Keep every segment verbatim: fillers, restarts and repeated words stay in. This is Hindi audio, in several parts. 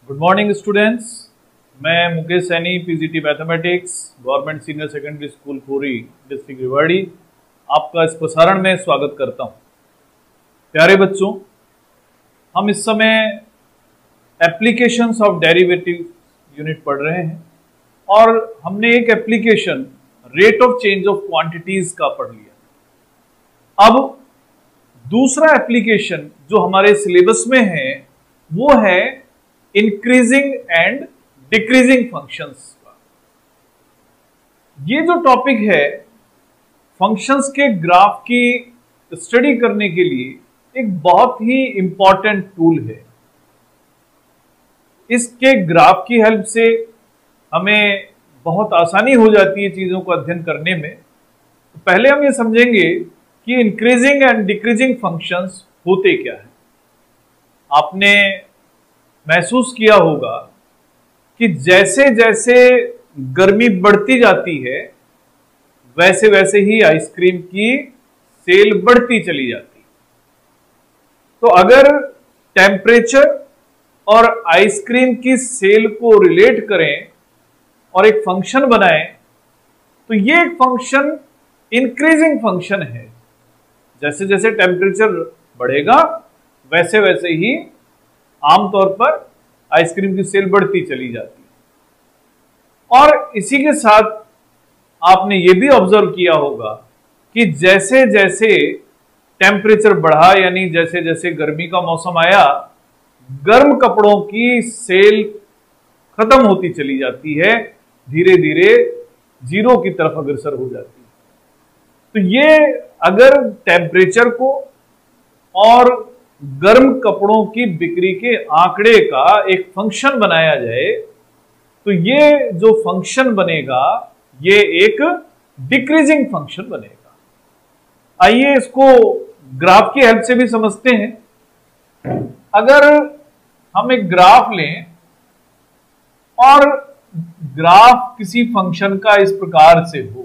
Good morning students. मैं Mukesh Saini, PGT mathematics, government senior secondary school Puri, district Rewari, आपका इस प्रसारण में स्वागत करता हूं। प्यारे बच्चों, हम इस समय एप्लीकेशंस ऑफ डेरिवेटिव यूनिट पढ़ रहे हैं और हमने एक application rate of change of quantities का पढ़ लिया। अब दूसरा एप्लीकेशन जो हमारे सिलेबस में है वो है इंक्रीजिंग एंड डिक्रीजिंग फंक्शंस का। ये जो टॉपिक है फंक्शंस के ग्राफ की स्टडी करने के लिए एक बहुत ही इंपॉर्टेंट टूल है। इसके ग्राफ की हेल्प से हमें बहुत आसानी हो जाती है चीजों को अध्ययन करने में। तो पहले हम ये समझेंगे कि इंक्रीजिंग एंड डिक्रीजिंग फंक्शंस होते क्या है। आपने महसूस किया होगा कि जैसे जैसे गर्मी बढ़ती जाती है वैसे वैसे ही आइसक्रीम की सेल बढ़ती चली जाती है। तो अगर टेम्परेचर और आइसक्रीम की सेल को रिलेट करें और एक फंक्शन बनाएं तो ये एक फंक्शन इंक्रीजिंग फंक्शन है। जैसे जैसे टेम्परेचर बढ़ेगा वैसे वैसे ही आमतौर पर आइसक्रीम की सेल बढ़ती चली जाती है। और इसी के साथ आपने ये भी ऑब्जर्व किया होगा कि जैसे जैसे टेम्परेचर बढ़ा, यानी जैसे जैसे गर्मी का मौसम आया, गर्म कपड़ों की सेल खत्म होती चली जाती है, धीरे धीरे जीरो की तरफ अग्रसर हो जाती है। तो ये अगर टेम्परेचर को और गर्म कपड़ों की बिक्री के आंकड़े का एक फंक्शन बनाया जाए तो ये जो फंक्शन बनेगा ये एक डिक्रीजिंग फंक्शन बनेगा। आइए इसको ग्राफ की हेल्प से भी समझते हैं। अगर हम एक ग्राफ लें और ग्राफ किसी फंक्शन का इस प्रकार से हो,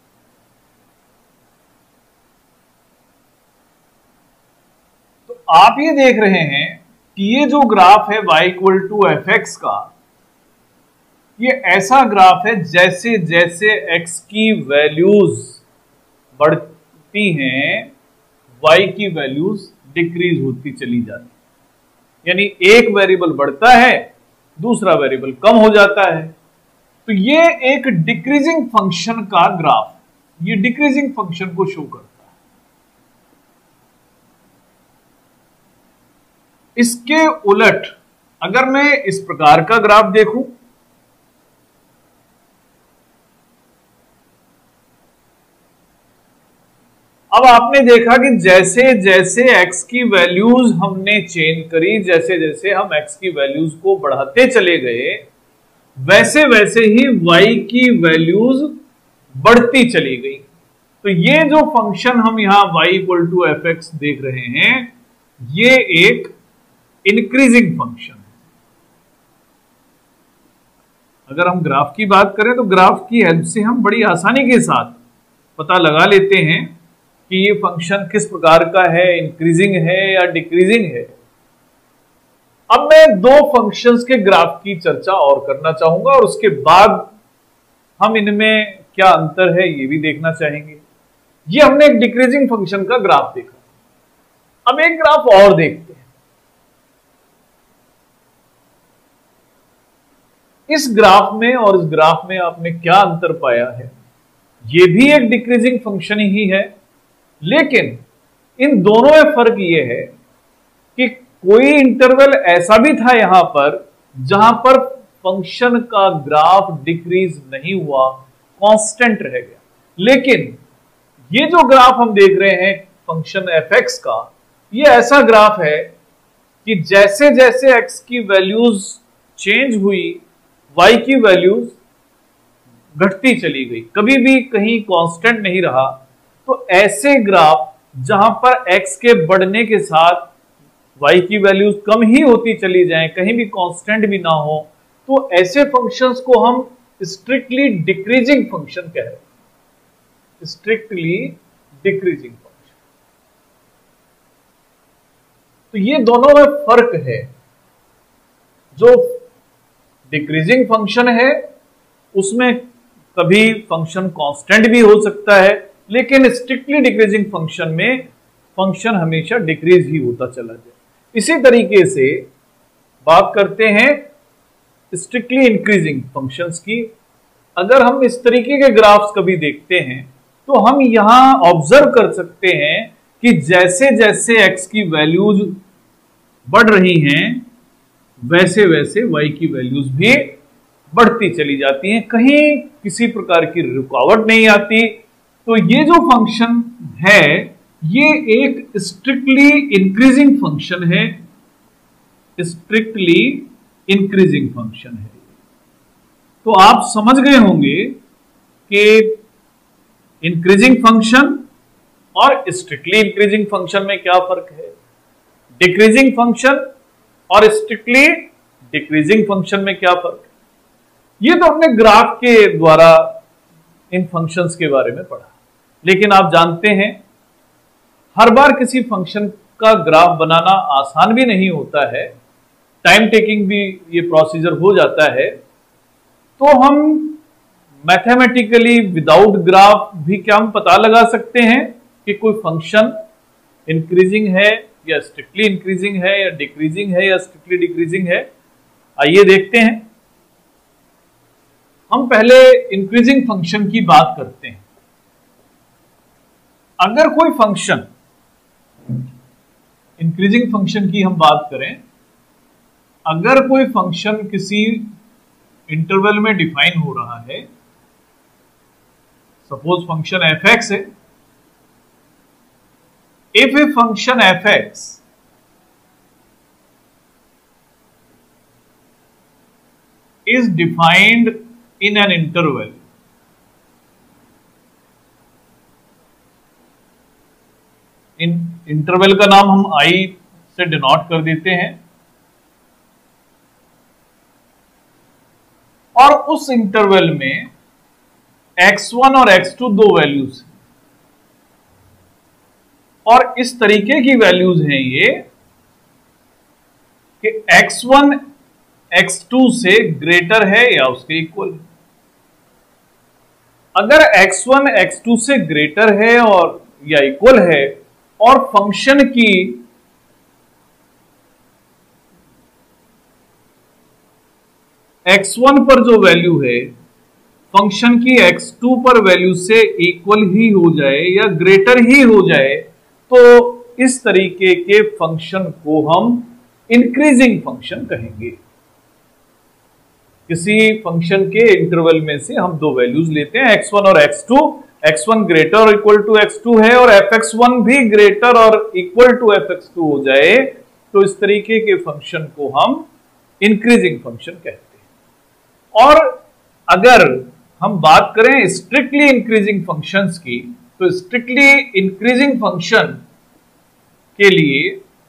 तो आप ये देख रहे हैं कि ये जो ग्राफ है y equal to F X का, ये ऐसा ग्राफ है जैसे जैसे x की वैल्यूज बढ़ती हैं y की वैल्यूज डिक्रीज होती चली जाती है। यानी एक वेरिएबल बढ़ता है, दूसरा वेरिएबल कम हो जाता है। तो ये एक डिक्रीजिंग फंक्शन का ग्राफ, ये डिक्रीजिंग फंक्शन को शो करता है। इसके उलट अगर मैं इस प्रकार का ग्राफ देखूं, अब आपने देखा कि जैसे जैसे x की वैल्यूज हमने चेंज करी, जैसे जैसे हम x की वैल्यूज को बढ़ाते चले गए वैसे वैसे ही y की वैल्यूज बढ़ती चली गई। तो ये जो फंक्शन हम यहां y equal to F X देख रहे हैं ये एक इंक्रीजिंग फंक्शन है। अगर हम ग्राफ की बात करें तो ग्राफ की हेल्प से हम बड़ी आसानी के साथ पता लगा लेते हैं कि ये फंक्शन किस प्रकार का है, इंक्रीजिंग है या डिक्रीजिंग है। अब मैं दो फंक्शंस के ग्राफ की चर्चा और करना चाहूंगा और उसके बाद हम इनमें क्या अंतर है ये भी देखना चाहेंगे। ये हमने एक डिक्रीजिंग फंक्शन का ग्राफ देखा, अब एक ग्राफ और देखते हैं। इस ग्राफ में और इस ग्राफ में आपने क्या अंतर पाया है? ये भी एक डिक्रीजिंग फंक्शन ही है, लेकिन इन दोनों में फर्क यह है कि कोई इंटरवल ऐसा भी था यहां पर जहां पर फंक्शन का ग्राफ डिक्रीज नहीं हुआ, कांस्टेंट रह गया। लेकिन ये जो ग्राफ हम देख रहे हैं फंक्शन एफ एक्स का, ये ऐसा ग्राफ है कि जैसे जैसे एक्स की वैल्यूज चेंज हुई y की वैल्यूज घटती चली गई, कभी भी कहीं कांस्टेंट नहीं रहा। तो ऐसे ग्राफ जहां पर x के बढ़ने के साथ y की वैल्यूज कम ही होती चली जाएं, कहीं भी कांस्टेंट भी ना हो, तो ऐसे फंक्शंस को हम स्ट्रिक्टली डिक्रीजिंग फंक्शन कह रहे हैं। Strictly decreasing function. तो ये दोनों में फर्क है। जो डिक्रीजिंग फंक्शन है उसमें कभी फंक्शन कांस्टेंट भी हो सकता है, लेकिन स्ट्रिक्टली डिक्रीजिंग फंक्शन में फंक्शन हमेशा डिक्रीज ही होता चला जाए। इसी तरीके से बात करते हैं स्ट्रिक्टली इंक्रीजिंग फंक्शंस की। अगर हम इस तरीके के ग्राफ्स कभी देखते हैं तो हम यहां ऑब्जर्व कर सकते हैं कि जैसे जैसे x की वैल्यूज बढ़ रही हैं वैसे वैसे y की वैल्यूज भी बढ़ती चली जाती हैं, कहीं किसी प्रकार की रुकावट नहीं आती। तो ये जो फंक्शन है ये एक स्ट्रिक्टली इंक्रीजिंग फंक्शन है, स्ट्रिक्टली इंक्रीजिंग फंक्शन है। तो आप समझ गए होंगे कि इंक्रीजिंग फंक्शन और स्ट्रिक्टली इंक्रीजिंग फंक्शन में क्या फर्क है, डिक्रीजिंग फंक्शन और स्ट्रिक्टली डिक्रीजिंग फंक्शन में क्या फर्क है। ये तो हमने ग्राफ के द्वारा इन फंक्शंस के बारे में पढ़ा, लेकिन आप जानते हैं हर बार किसी फंक्शन का ग्राफ बनाना आसान भी नहीं होता है, टाइम टेकिंग भी ये प्रोसीजर हो जाता है। तो हम मैथमेटिकली विदाउट ग्राफ भी क्या हम पता लगा सकते हैं कि कोई फंक्शन इंक्रीजिंग है या स्ट्रिक्टली इंक्रीजिंग है या डिक्रीजिंग है या स्ट्रिक्टली डिक्रीजिंग है। आइए देखते हैं। हम पहले इंक्रीजिंग फंक्शन की बात करते हैं। अगर कोई फंक्शन, इंक्रीजिंग फंक्शन की हम बात करें, अगर कोई फंक्शन किसी इंटरवल में डिफाइन हो रहा है, सपोज फंक्शन एफ एक्स है, if a function F X is defined in an interval इन इंटरवल का नाम हम i से डिनोट कर देते हैं, और उस इंटरवल में एक्स वन और एक्स टू दो वैल्यूज हैं, और इस तरीके की वैल्यूज हैं ये कि एक्स वन एक्स टू से ग्रेटर है या उसके इक्वल है। अगर एक्स वन एक्स टू से ग्रेटर है और या इक्वल है और फंक्शन की एक्स वन पर जो वैल्यू है फंक्शन की एक्स टू पर वैल्यू से इक्वल ही हो जाए या ग्रेटर ही हो जाए, तो इस तरीके के फंक्शन को हम इंक्रीजिंग फंक्शन कहेंगे। किसी फंक्शन के इंटरवल में से हम दो वैल्यूज लेते हैं एक्स वन और X two, X one greater और इक्वल टू एक्स टू है और एफ एक्स वन भी ग्रेटर और equal to F X two हो जाए, तो इस तरीके के फंक्शन को हम इंक्रीजिंग फंक्शन कहते हैं। और अगर हम बात करें स्ट्रिक्टली इंक्रीजिंग फंक्शंस की, तो स्ट्रिक्टली इंक्रीजिंग फंक्शन के लिए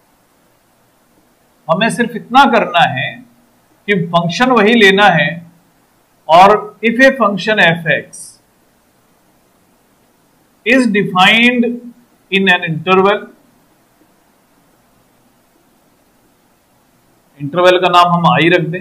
हमें सिर्फ इतना करना है कि फंक्शन वही लेना है, और if a function F x is defined in an interval, interval का नाम हम आई रख दें,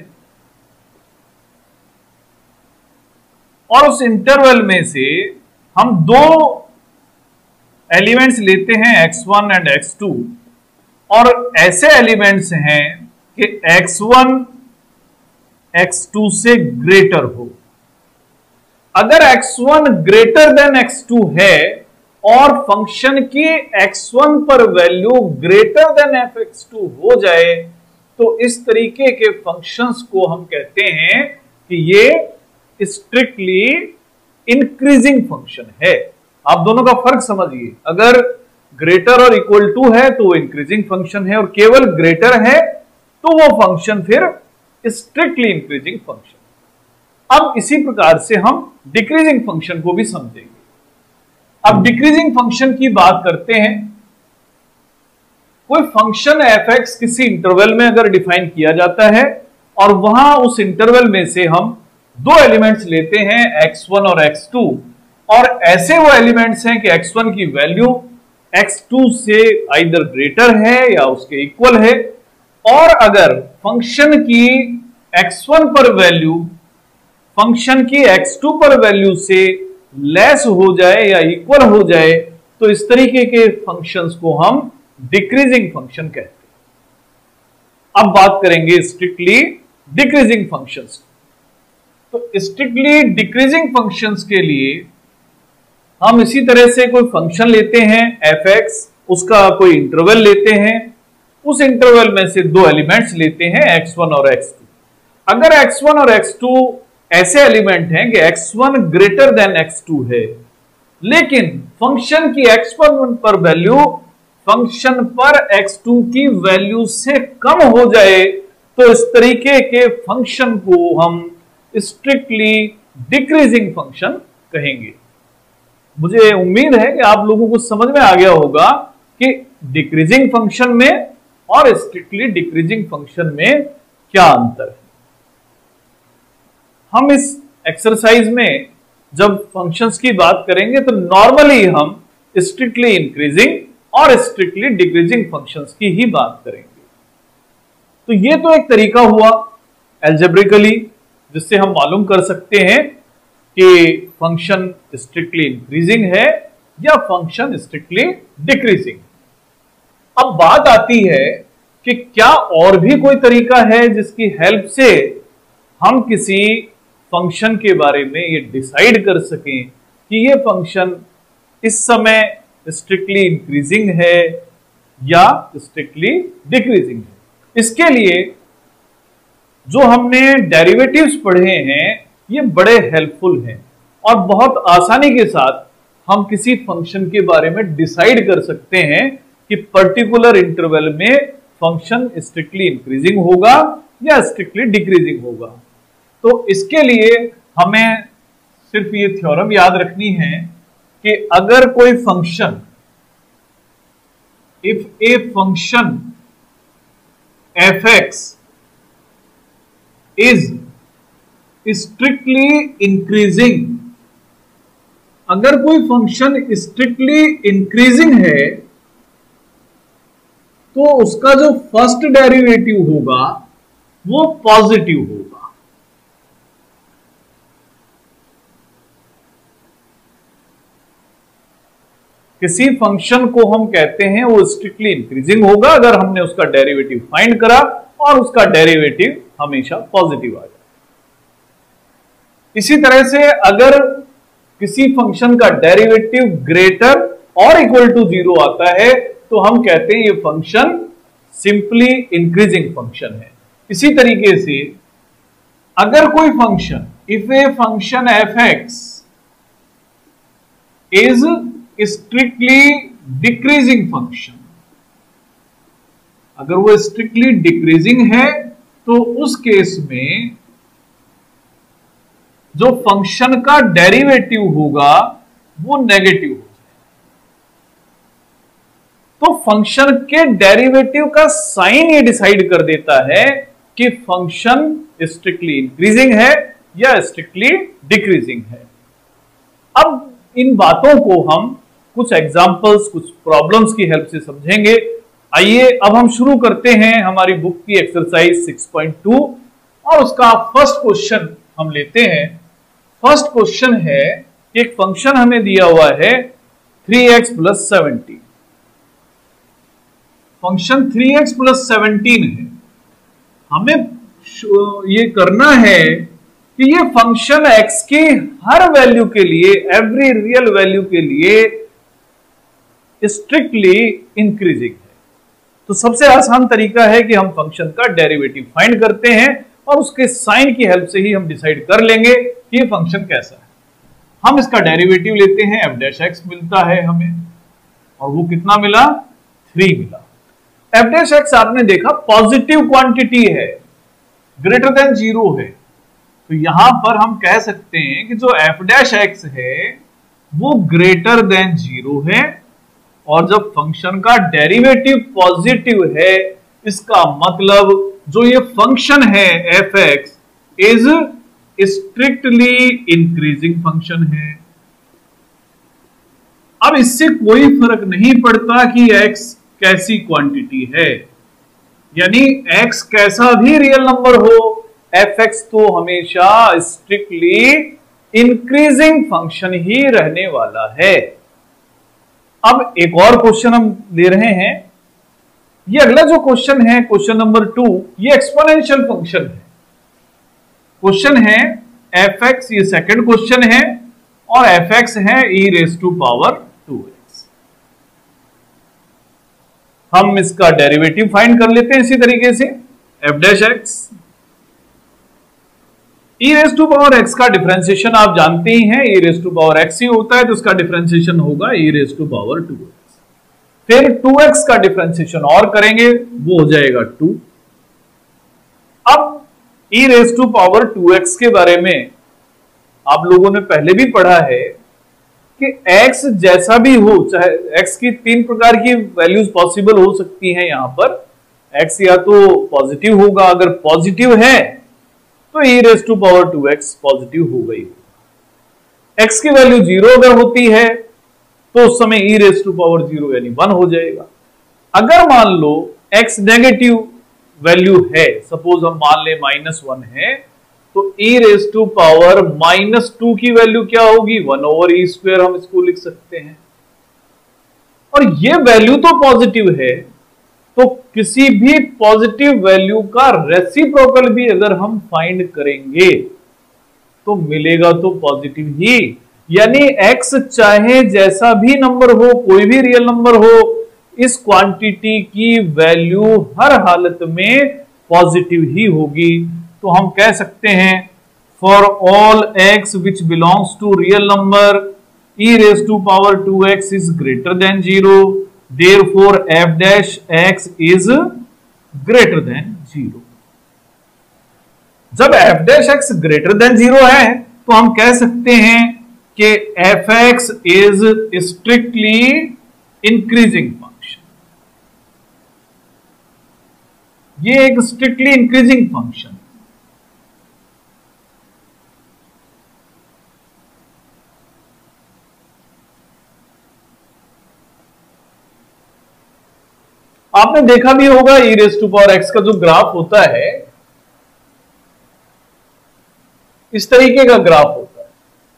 और उस इंटरवल में से हम दो एलिमेंट्स लेते हैं X one and X two, और ऐसे एलिमेंट्स हैं कि एक्स वन एक्स टू से ग्रेटर हो। अगर X one greater than X two है और फंक्शन की एक्स वन पर value greater than F X two हो जाए, तो इस तरीके के फंक्शंस को हम कहते हैं कि ये स्ट्रिक्टली इंक्रीजिंग फंक्शन है। आप दोनों का फर्क समझिए, अगर ग्रेटर और इक्वल टू है तो वो इंक्रीजिंग फंक्शन है, और केवल ग्रेटर है तो वो फंक्शन फिर स्ट्रिक्टली इंक्रीजिंग फंक्शन। अब इसी प्रकार से हम डिक्रीजिंग फंक्शन को भी समझेंगे। अब डिक्रीजिंग फंक्शन की बात करते हैं। कोई फंक्शन एफ एक्स किसी इंटरवल में अगर डिफाइन किया जाता है और वहां उस इंटरवल में से हम दो एलिमेंट्स लेते हैं एक्स वन और एक्स टू, और ऐसे वो एलिमेंट्स हैं कि एक्स वन की वैल्यू एक्स टू से आइदर ग्रेटर है या उसके इक्वल है, और अगर फंक्शन की एक्स वन पर वैल्यू फंक्शन की एक्स टू पर वैल्यू से लेस हो जाए या इक्वल हो जाए तो इस तरीके के फंक्शंस को हम डिक्रीजिंग फंक्शन कहते हैं। अब बात करेंगे स्ट्रिक्टली डिक्रीजिंग फंक्शंस। तो स्ट्रिक्टली डिक्रीजिंग फंक्शंस के लिए हम इसी तरह से कोई फंक्शन लेते हैं एफ एक्स, उसका कोई इंटरवल लेते हैं, उस इंटरवल में से दो एलिमेंट्स लेते हैं एक्स वन और एक्स टू। अगर एक्स वन और एक्स टू ऐसे एलिमेंट हैं कि X one greater than X two है, लेकिन फंक्शन की एक्स वन पर वैल्यू फंक्शन पर एक्स टू की वैल्यू से कम हो जाए तो इस तरीके के फंक्शन को हम स्ट्रिक्टली डिक्रीजिंग फंक्शन कहेंगे। मुझे उम्मीद है कि आप लोगों को समझ में आ गया होगा कि डिक्रीजिंग फंक्शन में और स्ट्रिक्टली डिक्रीजिंग फंक्शन में क्या अंतर है। हम इस एक्सरसाइज में जब फंक्शंस की बात करेंगे तो नॉर्मली हम स्ट्रिक्टली इंक्रीजिंग और स्ट्रिक्टली डिक्रीजिंग फंक्शंस की ही बात करेंगे। तो ये तो एक तरीका हुआ एल्जेब्रिकली जिससे हम मालूम कर सकते हैं कि फंक्शन स्ट्रिक्टली इंक्रीजिंग है या फंक्शन स्ट्रिक्टली डिक्रीजिंग। अब बात आती है कि क्या और भी कोई तरीका है जिसकी हेल्प से हम किसी फंक्शन के बारे में ये डिसाइड कर सकें कि ये फंक्शन इस समय स्ट्रिक्टली इंक्रीजिंग है या स्ट्रिक्टली डिक्रीजिंग है। इसके लिए जो हमने डेरिवेटिव्स पढ़े हैं ये बड़े हेल्पफुल हैं और बहुत आसानी के साथ हम किसी फंक्शन के बारे में डिसाइड कर सकते हैं कि पर्टिकुलर इंटरवल में फंक्शन स्ट्रिक्टली इंक्रीजिंग होगा या स्ट्रिक्टली डिक्रीजिंग होगा। तो इसके लिए हमें सिर्फ ये थ्योरम याद रखनी है कि अगर कोई function if a function F x is strictly increasing, अगर कोई फंक्शन स्ट्रिक्टली इंक्रीजिंग है तो उसका जो फर्स्ट डेरिवेटिव होगा वो पॉजिटिव होगा। किसी फंक्शन को हम कहते हैं वो स्ट्रिक्टली इंक्रीजिंग होगा अगर हमने उसका डेरिवेटिव फाइंड करा और उसका डेरिवेटिव हमेशा पॉजिटिव आ जाए। इसी तरह से अगर किसी फंक्शन का डेरिवेटिव ग्रेटर और इक्वल टू जीरो आता है तो हम कहते हैं ये फंक्शन सिंपली इंक्रीजिंग फंक्शन है। इसी तरीके से अगर कोई function if a function F x is strictly decreasing function, अगर वो स्ट्रिक्टली डिक्रीजिंग है तो उस केस में जो फंक्शन का डेरिवेटिव होगा वो नेगेटिव हो जाए। तो फंक्शन के डेरिवेटिव का साइन ये डिसाइड कर देता है कि फंक्शन स्ट्रिक्टली इंक्रीजिंग है या स्ट्रिक्टली डिक्रीजिंग है। अब इन बातों को हम कुछ एग्जाम्पल्स, कुछ प्रॉब्लम्स की हेल्प से समझेंगे। आइए अब हम शुरू करते हैं हमारी बुक की एक्सरसाइज सिक्स पॉइंट टू और उसका फर्स्ट क्वेश्चन हम लेते हैं। फर्स्ट क्वेश्चन है कि एक फंक्शन हमें दिया हुआ है three X plus seventeen. Function three X plus seventeen है। हमें ये करना है कि ये फंक्शन x की हर वैल्यू के लिए, एवरी रियल वैल्यू के लिए स्ट्रिक्टली इंक्रीजिंग है। तो सबसे आसान तरीका है कि हम फंक्शन का डेरिवेटिव फाइंड करते हैं और उसके साइन की हेल्प से ही हम डिसाइड कर लेंगे कि ये फंक्शन कैसा है। हम इसका डेरिवेटिव लेते हैं, एफ डैश एक्स मिलता है हमें और वो कितना मिला, थ्री मिला। एफ डैश एक्स आपने देखा पॉजिटिव क्वांटिटी है, ग्रेटर देन जीरो है, तो यहां पर हम कह सकते हैं कि जो एफ डैश एक्स है वो ग्रेटर देन जीरो है और जब फंक्शन का डेरिवेटिव पॉजिटिव है इसका मतलब जो ये फंक्शन है F x is strictly increasing function है। अब इससे कोई फर्क नहीं पड़ता कि x कैसी क्वांटिटी है, यानी x कैसा भी रियल नंबर हो, एफ एक्स तो हमेशा स्ट्रिक्टली इंक्रीजिंग फंक्शन ही रहने वाला है। अब एक और क्वेश्चन हम ले रहे हैं। ये अगला जो क्वेश्चन है, क्वेश्चन नंबर टू, ये एक्सपोनेंशियल फंक्शन है। क्वेश्चन है एफ एक्स, ये सेकंड क्वेश्चन है, और एफ एक्स है E raise to power two X. हम इसका डेरिवेटिव फाइंड कर लेते हैं इसी तरीके से, f dash x e raise to power x का डिफरेंशिएशन आप जानते ही हैं, e raise to power x ही होता है, तो इसका डिफरेंशिएशन होगा e raise to power two x. फिर टू एक्स का डिफरेंशिएशन और करेंगे, वो हो जाएगा टू। अब e raise to power two x के बारे में आप लोगों ने पहले भी पढ़ा है कि x जैसा भी हो, चाहे x की तीन प्रकार की वैल्यूज पॉसिबल हो सकती हैं। यहां पर x या तो पॉजिटिव होगा, अगर पॉजिटिव है तो e raise to power two x positive हो गई। x की वैल्यू जीरो अगर होती है तो उस समय e raise to power zero यानी वन हो जाएगा। अगर मान लो x नेगेटिव वैल्यू है, सपोज हम मान ले माइनस वन है, तो e raise to power minus two की वैल्यू क्या होगी, वन ओवर ई स्क्वायर हम इसको लिख सकते हैं। और ये वैल्यू तो पॉजिटिव है, तो किसी भी पॉजिटिव वैल्यू का रेसिप्रोकल भी अगर हम फाइंड करेंगे तो मिलेगा तो पॉजिटिव ही। यानी x चाहे जैसा भी नंबर हो, कोई भी रियल नंबर हो, इस क्वांटिटी की वैल्यू हर हालत में पॉजिटिव ही होगी। तो हम कह सकते हैं for all x which belongs to real number e raise to power two x is greater than zero, therefore f dash x is greater than zero. जब f dash x greater than zero है तो हम कह सकते हैं कि f x is strictly increasing function. ये एक स्ट्रिक्टली इंक्रीजिंग फंक्शन। आपने देखा भी होगा e raise to power x का जो ग्राफ होता है, इस तरीके का ग्राफ होता है।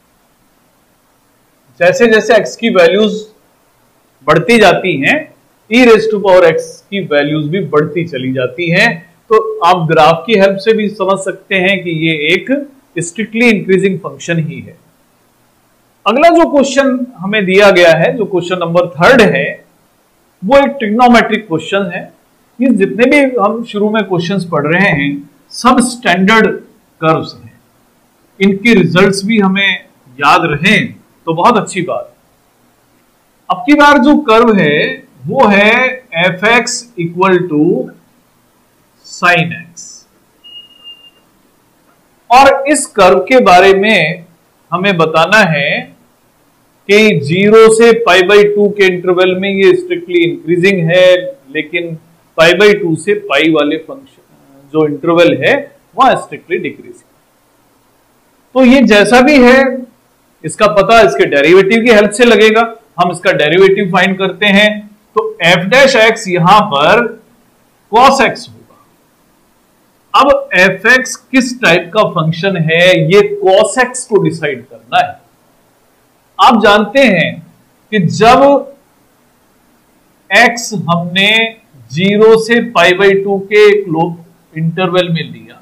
जैसे जैसे एक्स की वैल्यूज बढ़ती जाती हैं, e raise to power x की वैल्यूज भी बढ़ती चली जाती हैं। तो आप ग्राफ की हेल्प से भी समझ सकते हैं कि ये एक स्ट्रिक्टली इंक्रीजिंग फंक्शन ही है। अगला जो क्वेश्चन हमें दिया गया है, जो क्वेश्चन नंबर थर्ड है, वो एक ट्रिग्नोमेट्रिक क्वेश्चन है। ये जितने भी हम शुरू में क्वेश्चंस पढ़ रहे हैं सब स्टैंडर्ड कर्व्स हैं, इनके रिजल्ट्स भी हमें याद रहें तो बहुत अच्छी बात। अब की बार जो कर्व है वो है F x equal to sine x, और इस कर्व के बारे में हमें बताना है कि जीरो से पाई बाई टू के इंटरवल में ये स्ट्रिक्टली इंक्रीजिंग है, लेकिन पाई बाई टू से पाई वाले फंक्शन जो इंटरवल है वह स्ट्रिक्टली डिक्रीजिंग। तो ये जैसा भी है, इसका पता इसके डेरिवेटिव की हेल्प से लगेगा। हम इसका डेरिवेटिव फाइंड करते हैं, तो एफ डैश एक्स यहां पर कॉस एक्स होगा। अब एफ एक्स किस टाइप का फंक्शन है, ये कॉस एक्स को डिसाइड करना है। आप जानते हैं कि जब x हमने जीरो से पाई बाई टू के क्लोज इंटरवल में लिया,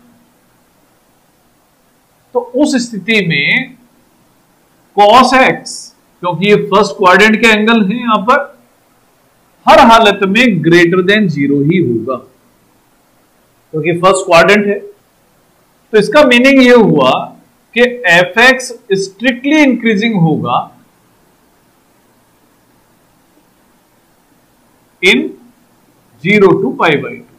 तो उस स्थिति में cos x, क्योंकि ये फर्स्ट क्वाड्रेंट के एंगल है, यहां पर हर हालत में ग्रेटर देन जीरो ही होगा, क्योंकि फर्स्ट क्वाड्रेंट है। तो इसका मीनिंग ये हुआ कि एफ एक्स स्ट्रिक्टली इंक्रीजिंग होगा in zero to pi by two.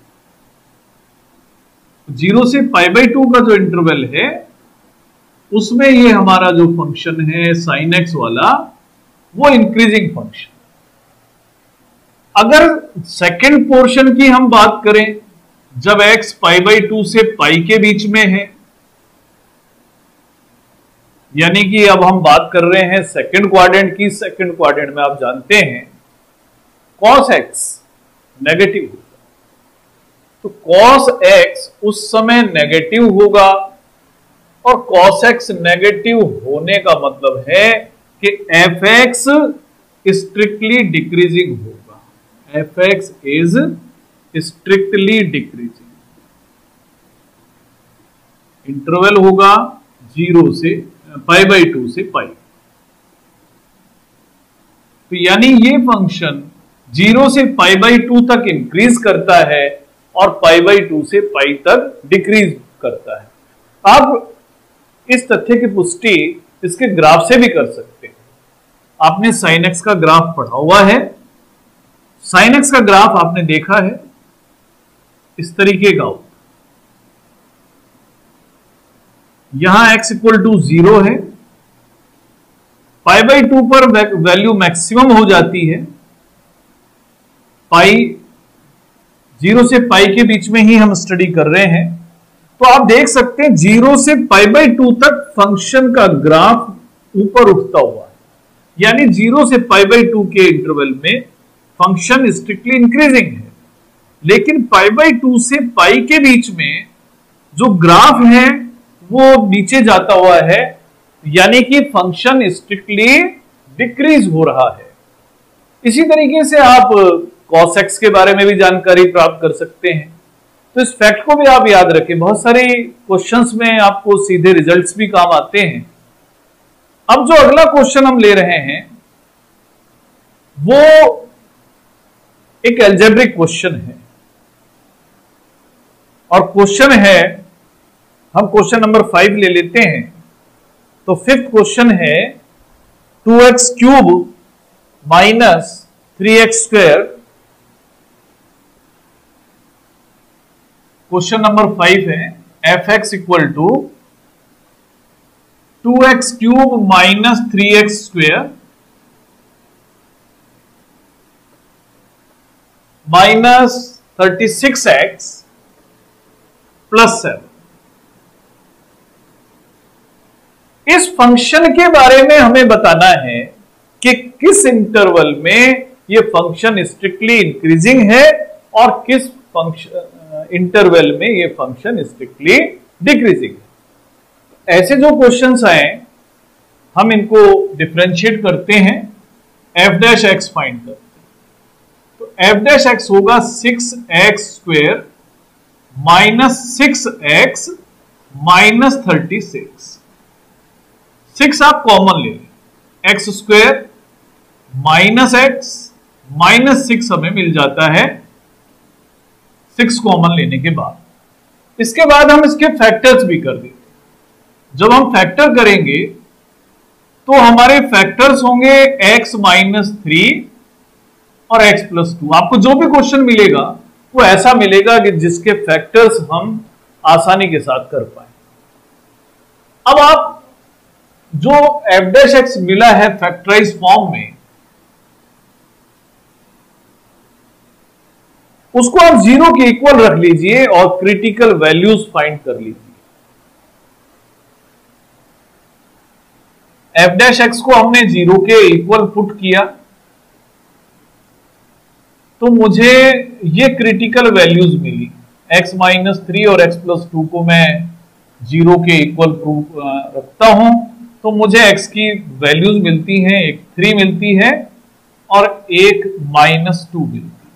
Zero से पाई बाई टू का जो इंटरवल है उसमें ये हमारा जो फंक्शन है साइन एक्स वाला, वो इंक्रीजिंग फंक्शन। अगर सेकेंड पोर्शन की हम बात करें, जब x पाई बाई टू से पाई के बीच में है, यानी कि अब हम बात कर रहे हैं सेकंड क्वाड्रेंट की। सेकंड क्वाड्रेंट में आप जानते हैं cos x नेगेटिव होता है, तो cos x उस समय नेगेटिव होगा, और cos x नेगेटिव होने का मतलब है कि fx स्ट्रिक्टली डिक्रीजिंग होगा, fx is strictly decreasing. Interval होगा जीरो से पाई बाई टू से पाई। तो यानी ये फंक्शन जीरो से पाई बाई टू तक इंक्रीज करता है और पाई बाई टू से पाई तक डिक्रीज करता है। आप इस तथ्य की पुष्टि इसके ग्राफ से भी कर सकते हैं। आपने साइन एक्स का ग्राफ पढ़ा हुआ है, साइन एक्स का ग्राफ आपने देखा है इस तरीके का हो, यहां x इक्वल टू जीरो है, पाई बाई टू पर वैल्यू मैक्सिमम हो जाती है, पाई जीरो से पाई के बीच में ही हम स्टडी कर रहे हैं। तो आप देख सकते हैं जीरो से पाई बाई टू तक फंक्शन का ग्राफ ऊपर उठता हुआ है, यानी जीरो से पाई बाई टू के इंटरवल में फंक्शन स्ट्रिक्टली इंक्रीजिंग है, लेकिन पाई बाई टू से पाई के बीच में जो ग्राफ है वो नीचे जाता हुआ है, यानी कि फंक्शन स्ट्रिक्टली डिक्रीज हो रहा है। इसी तरीके से आप cos x के बारे में भी जानकारी प्राप्त कर सकते हैं। तो इस फैक्ट को भी आप याद रखें, बहुत सारे क्वेश्चंस में आपको सीधे रिजल्ट्स भी काम आते हैं। अब जो अगला क्वेश्चन हम ले रहे हैं वो एक अलजेब्रिक क्वेश्चन है, और क्वेश्चन है, हम क्वेश्चन नंबर फाइव ले लेते हैं। तो फिफ्थ क्वेश्चन है two x cube minus three x square. Question number five है F x equal to two x cube minus three x square minus thirty six x plus seven. इस फंक्शन के बारे में हमें बताना है कि किस इंटरवल में यह फंक्शन स्ट्रिक्टली इंक्रीजिंग है और किस फंक्शन इंटरवल में यह फंक्शन स्ट्रिक्टली डिक्रीजिंग है। ऐसे जो क्वेश्चंस आए हम इनको डिफरेंशिएट करते हैं, एफ डैश एक्स फाइंड करते हैं। तो एफ डैश एक्स होगा six x square minus six x minus thirty six. Six आप कॉमन ले लें, x square minus x minus six हमें मिल जाता है सिक्स कॉमन लेने के बाद। इसके बाद हम इसके फैक्टर्स भी कर देते हैं। जब हम फैक्टर करेंगे तो हमारे फैक्टर्स होंगे एक्स माइनस थ्री और एक्स प्लस टू। आपको जो भी क्वेश्चन मिलेगा वो ऐसा मिलेगा कि जिसके फैक्टर्स हम आसानी के साथ कर पाए। अब आप जो एफ डैश एक्स मिला है फैक्टराइज फॉर्म में, उसको आप जीरो के इक्वल रख लीजिए और क्रिटिकल वैल्यूज फाइंड कर लीजिए। एफ डैश एक्स को हमने जीरो के इक्वल पुट किया तो मुझे ये क्रिटिकल वैल्यूज मिली। एक्स माइनस थ्री और एक्स प्लस टू को मैं जीरो के इक्वल प्रूफ रखता हूं तो मुझे x की वैल्यूज मिलती हैं, एक थ्री मिलती है और एक माइनस टू मिलती है।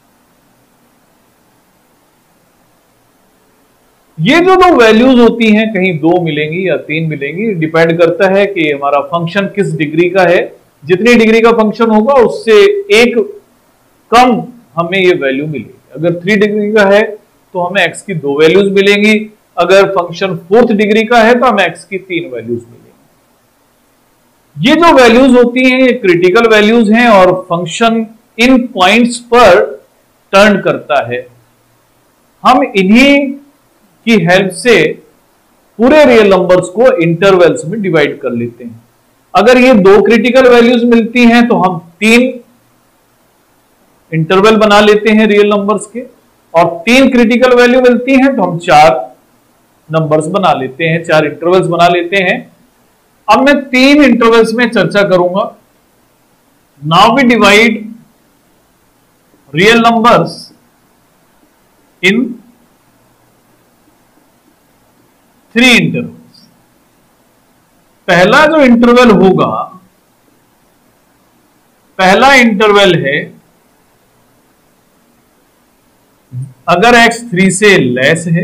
ये जो दो वैल्यूज होती हैं कहीं दो मिलेंगी या तीन मिलेंगी, डिपेंड करता है कि हमारा फंक्शन किस डिग्री का है। जितनी डिग्री का फंक्शन होगा उससे एक कम हमें ये वैल्यू मिलेगी। अगर थ्री डिग्री का है तो हमें x की दो वैल्यूज मिलेंगी, अगर फंक्शन फोर्थ डिग्री का है तो हमें x की तीन वैल्यूज मिलेंगी। ये जो वैल्यूज होती हैं ये क्रिटिकल वैल्यूज हैं और फंक्शन इन पॉइंट्स पर टर्न करता है। हम इन्हीं की हेल्प से पूरे रियल नंबर्स को इंटरवल्स में डिवाइड कर लेते हैं। अगर ये दो क्रिटिकल वैल्यूज मिलती हैं तो हम तीन इंटरवल बना लेते हैं रियल नंबर्स के, और तीन क्रिटिकल वैल्यू मिलती हैं तो हम चार नंबर्स बना लेते हैं, चार इंटरवल्स बना लेते हैं। अब मैं तीन इंटरवल्स में चर्चा करूंगा। Now we divide real numbers in three intervals. पहला जो इंटरवल होगा, पहला इंटरवल है अगर x थ्री से लेस है,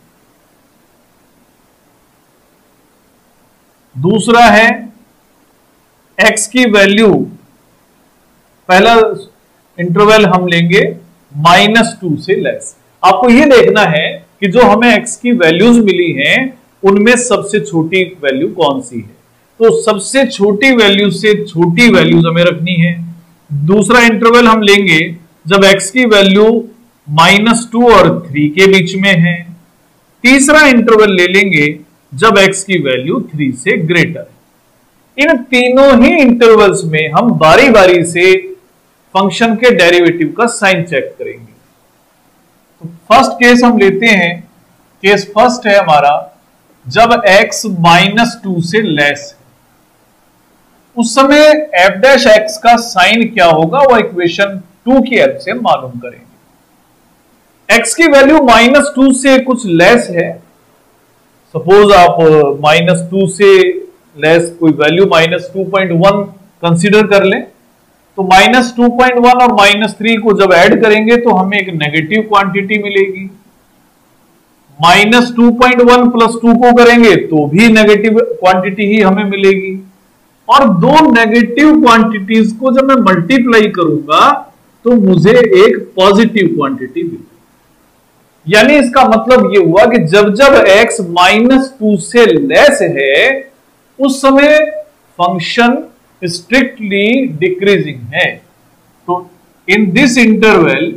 दूसरा है x की वैल्यू, पहला इंटरवल हम लेंगे माइनस टू से लेस। आपको यह देखना है कि जो हमें x की वैल्यूज मिली हैं उनमें सबसे छोटी वैल्यू कौन सी है, तो सबसे छोटी वैल्यू से छोटी वैल्यूज हमें रखनी है। दूसरा इंटरवल हम लेंगे जब x की वैल्यू माइनस टू और थ्री के बीच में है। तीसरा इंटरवल ले लेंगे जब x की वैल्यू थ्री से ग्रेटर है। इन तीनों ही इंटरवल्स में हम बारी बारी से फंक्शन के डेरिवेटिव का साइन चेक करेंगे। तो फर्स्ट केस हम लेते हैं, केस फर्स्ट है हमारा जब x माइनस टू से लेस है, उस समय f डैश x का साइन क्या होगा वो इक्वेशन टू की हेल्प से मालूम करेंगे। x की वैल्यू माइनस टू से कुछ लेस है, सपोज आप माइनस टू से लेस कोई value minus two point one consider कर लें, तो माइनस टू पॉइंट वन और माइनस थ्री को जब ऐड करेंगे तो हमें एक नेगेटिव क्वांटिटी मिलेगी। Minus two point one plus two को करेंगे तो भी नेगेटिव क्वांटिटी ही हमें मिलेगी, और दो नेगेटिव क्वांटिटीज को जब मैं मल्टीप्लाई करूंगा तो मुझे एक पॉजिटिव क्वांटिटी मिलेगी। यानी इसका मतलब यह हुआ कि जब जब x माइनस टू से लेस है उस समय फंक्शन स्ट्रिक्टली डिक्रीजिंग है। तो in this interval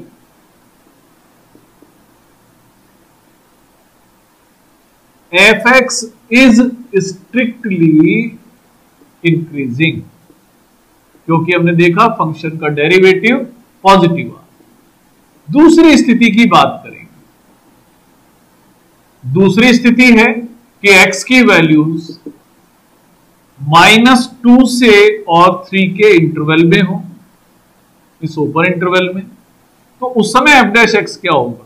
fx is strictly increasing, क्योंकि हमने देखा फंक्शन का डेरिवेटिव पॉजिटिव आ। दूसरी स्थिति की बात करेंगे। दूसरी स्थिति है कि x की वैल्यूज माइनस टू से और थ्री के इंटरवल में हो, इस ओपन इंटरवल में, तो उस समय f डैश x क्या होगा।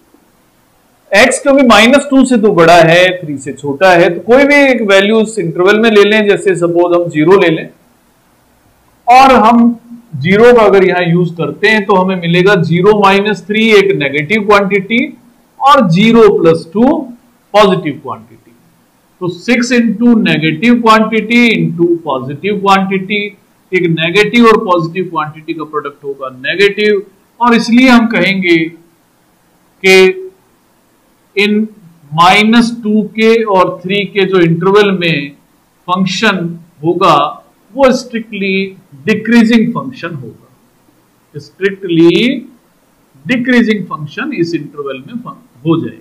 x क्योंकि माइनस टू से तो बड़ा है, थ्री से छोटा है, तो कोई भी एक वैल्यू इस इंटरवल में ले लें, जैसे सपोज हम जीरो ले लें, और हम जीरो का अगर यहां यूज करते हैं तो हमें मिलेगा जीरो माइनस थ्री एक नेगेटिव क्वांटिटी और zero plus two positive quantity. तो six into negative quantity into positive quantity, एक नेगेटिव और पॉजिटिव क्वांटिटी का प्रोडक्ट होगा नेगेटिव, और इसलिए हम कहेंगे कि इन माइनस टू के और थ्री के जो इंटरवल में फंक्शन होगा वो स्ट्रिक्टली डिक्रीजिंग फंक्शन होगा। स्ट्रिक्टली डिक्रीजिंग फंक्शन इस इंटरवल में हो जाएगा।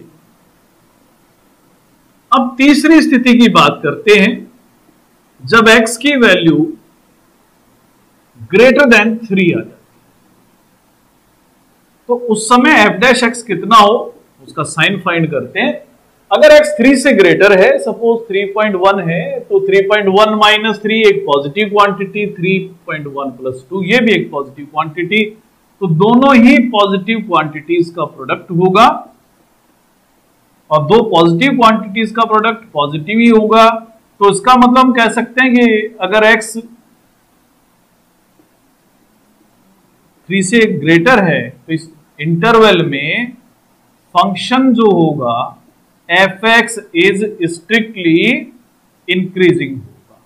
अब तीसरी स्थिति की बात करते हैं, जब x की वैल्यू ग्रेटर देन थ्री आ जाती है, तो उस समय f डैश x कितना हो उसका साइन फाइंड करते हैं। अगर x थ्री से ग्रेटर है, सपोज थ्री पॉइंट वन है, तो three point one minus three एक positive quantity, three point one plus two ये भी एक पॉजिटिव क्वांटिटी, तो दोनों ही पॉजिटिव क्वांटिटीज का प्रोडक्ट होगा, और दो पॉजिटिव क्वांटिटीज का प्रोडक्ट पॉजिटिव ही होगा। तो इसका मतलब हम कह सकते हैं कि अगर x थ्री से ग्रेटर है तो इस इंटरवल में फंक्शन जो होगा f(x) इज स्ट्रिक्टली इंक्रीजिंग होगा।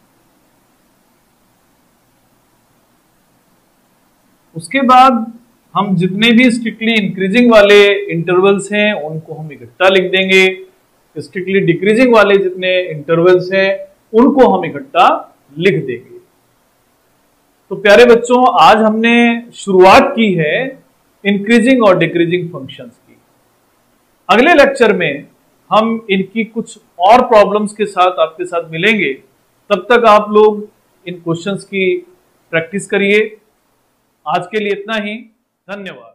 उसके बाद हम जितने भी स्ट्रिक्टली इंक्रीजिंग वाले इंटरवल्स हैं उनको हम इकट्ठा लिख देंगे, स्ट्रिक्टली डिक्रीजिंग वाले जितने इंटरवल्स हैं उनको हम इकट्ठा लिख देंगे। तो प्यारे बच्चों, आज हमने शुरुआत की है इंक्रीजिंग और डिक्रीजिंग फंक्शंस की। अगले लेक्चर में हम इनकी कुछ और प्रॉब्लम्स के साथ आपके साथ मिलेंगे। तब तक आप लोग इन क्वेश्चंस की प्रैक्टिस करिए। आज के लिए इतना ही, धन्यवाद।